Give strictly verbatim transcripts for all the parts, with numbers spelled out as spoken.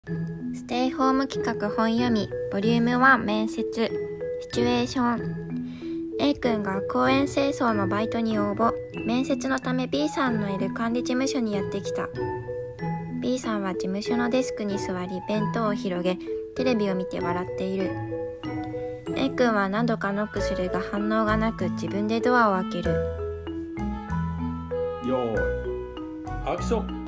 ステイホーム企画本読みボリュームワン面接シチュエーション A 君が公園清掃のバイトに応募。面接のため B さんのいる管理事務所にやってきた。 B さんは事務所のデスクに座り弁当を広げテレビを見て笑っている。 A 君は何度かノックするが反応がなく自分でドアを開ける。 よーいアクション。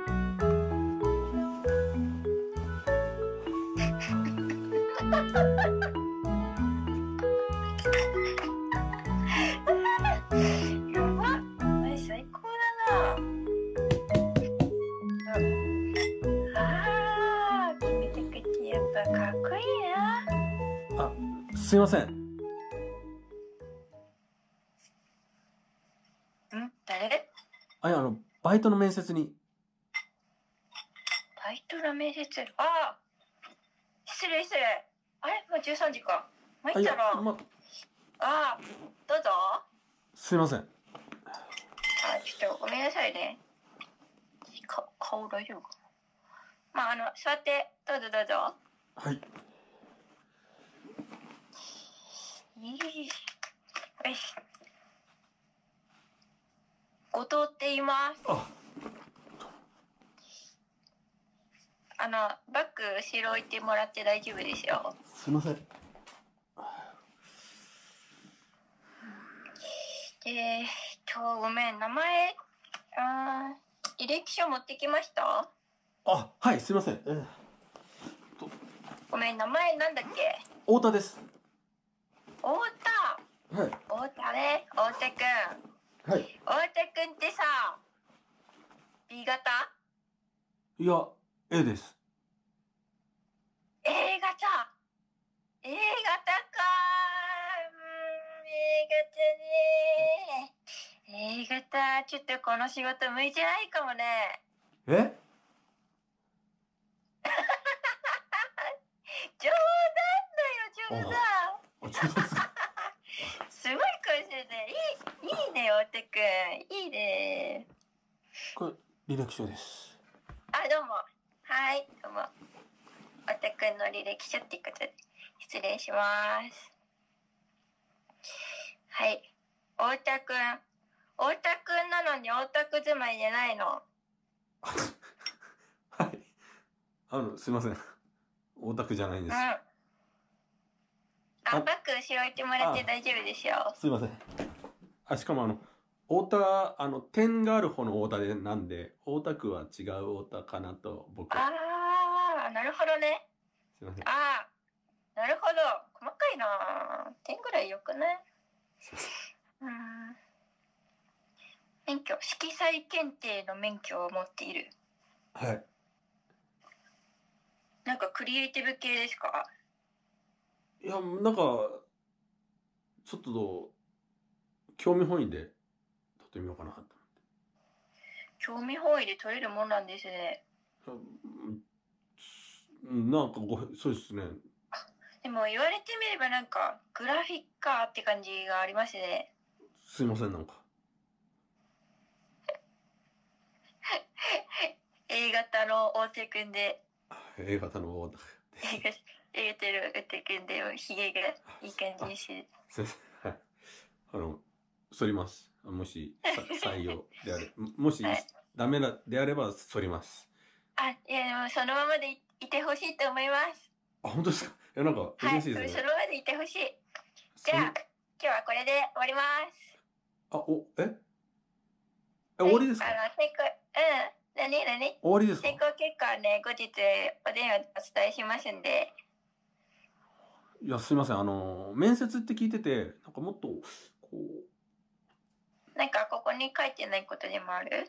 やばっ、最高だな。ああ、君たちやっぱかっこいいな。 あ、すいません。 ん、誰？ あ、いや、あのバイトの面接に。 バイトの面接。ああ、失礼失礼。あれ、もうじゅうさんじか。参あ、いや、 ったな。 ま、 ああ、どうぞ。 すいません。 あ、ちょっとごめんなさいね。か顔大丈夫かな。まあ、あの、座って、どうぞどうぞ。 はい。 いい。よし。後藤って言います。 あ、 あの、バッグ後ろ置いてもらって大丈夫ですよ。 すいません。 えー、と、ごめん、名前、あー、履歴書持ってきました？ あ、はい、すいません。えー、とごめん、名前なんだっけ？ 太田です。 太田。 はい。 太田ね、太田くん。 はい。 太田くんってさ、B 型？ いや、A です。 A 型。A 型かー。うーん、A 型ねー。A 型、ちょっとこの仕事向いてないかもね。 え？ 冗談だよ、冗談。 あ、ちょっとですか。 すごい声してて、いい、いいね、太田くん。いいね。 これ履歴書です。 あ、どうも。はい、どうも。太田くんの履歴書ってことで、失礼します。はい。太田くん。太田くんなのに大田区住まいじゃないの？ はい。あの、すいません。大田区じゃないんです。 うん。あ、 あバッグ後ろ置いてもらって大丈夫ですよ。 すいません。あ、しかもあの、太田、あの、点がある方の太田でなんで、大田区は違う太田かなと、僕は。 あー、なるほどね。 すいません。 あー、なるほど。細かいな。点ぐらいよくない？ すいません。 うん。免許、色彩検定の免許を持っている。 はい。 なんかクリエイティブ系ですか？ いや、なんか、ちょっと、興味本位で、撮ってみようかなと思って。 興味本位で取れるもんなんですね。 うん、なんかご、そうですね。 でも言われてみればなんか、グラフィッカーって感じがありますね。 すいません、なんか。 A 型の大手くんで、 A 型の太田です。 A 型 A 型の大手くんで、ひげがいい感じにして。 すいません。はい。あの、反ります。もし、さ採用であれ、もし、 はい、 ダメなであれば反ります。 あ、いやでもそのままで い, いてほしいと思います。 あ、本当ですか。いや、なんか、 はい、 嬉しいですね。 そのままでいてほしい。じゃあ、今日はこれで終わります。 あ、お、ええ、終わりですか？ あの、成功、うん。何何終わりですか？ 成功結果はね、後日お電話でお伝えしますんで。 いや、すいません。あの、面接って聞いてて、なんかもっと、こう。 なんかここに書いてないことでもある？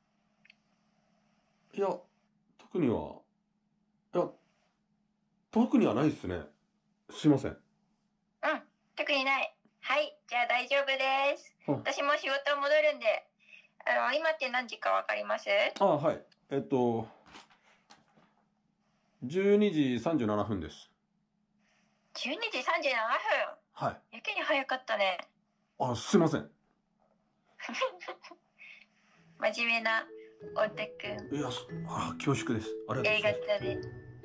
いや、特には、いや、特にはないですね。すいません。 うん、特にない。はい、じゃあ大丈夫です。 うん、 私も仕事戻るんで、あの、今って何時かわかります？ あ、はい。えっと、じゅうにじさんじゅうななふんです。 じゅうにじさんじゅうななふん。 はい。 やけに早かったね。 あ、すいません。 真面目な太田くん。 いや、あ、恐縮です。ありがとうございます。 A 型で。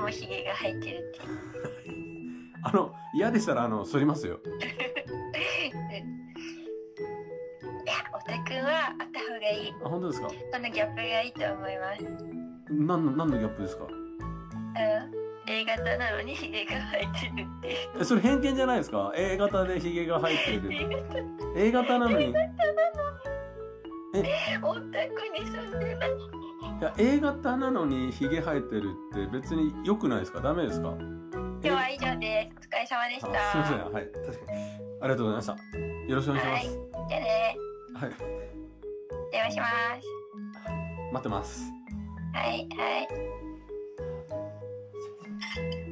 もヒゲが生えてるっていう。 あの嫌でしたらあの剃りますよ。 いや、オタくんはあった方がいい。 あ、本当ですか。 そのギャップがいいと思います。 なんの何のギャップですか。 うん、A 型なのにヒゲが生えてるっていう。 え、それ偏見じゃないですか。 A 型でヒゲが生えてる。 A 型なのに。 え、オタクに住んでない。 いや A 型なのにヒゲ生えてるって別に良くないですか。ダメですか。 今日は以上です。お疲れ様でしあ、 た。 すみません。はい、確かにありがとうございました。よろしくお願いします。 はい、じゃあね。 はい、 電話します。 待ってます。 はいはい。